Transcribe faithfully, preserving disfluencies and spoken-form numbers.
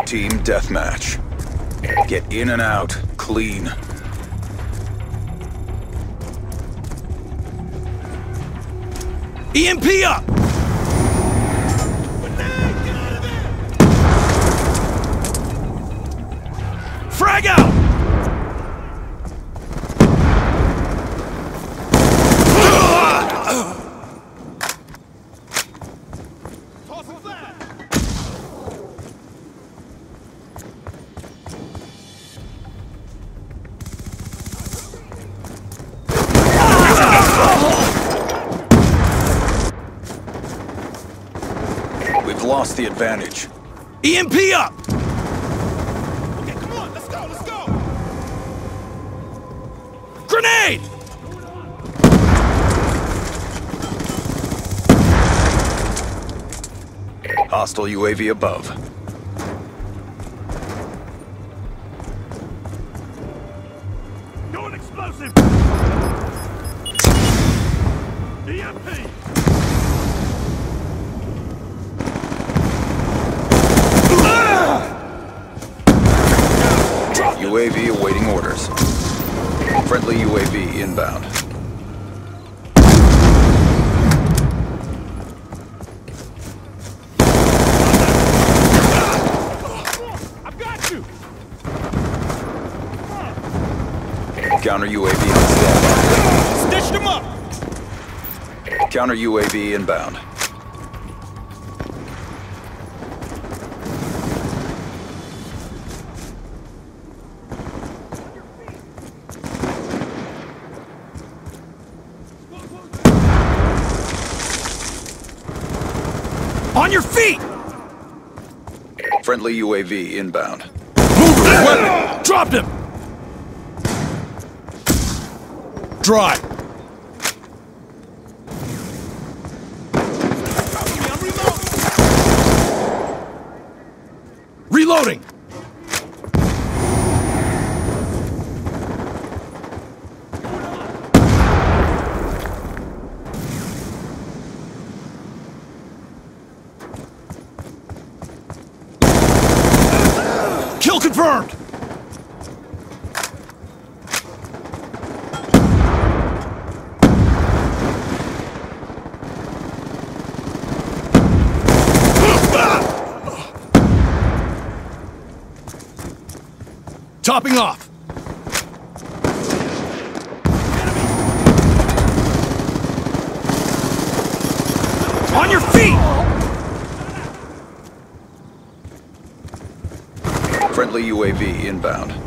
Team deathmatch. Get in and out, clean. E M P up! Frag out! We've lost the advantage. E M P up! Okay, come on, let's go, let's go! Grenade! Hostile U A V above. Do an explosive! E M P! U A V awaiting orders. Friendly U A V inbound. I've got you! Counter U A V on standby. Stitched him up! Counter U A V inbound. On your feet! Friendly U A V inbound. Move your weapon! Dropped him! Dry. Reloading! Kill confirmed! Topping off! On your feet! Friendly U A V inbound.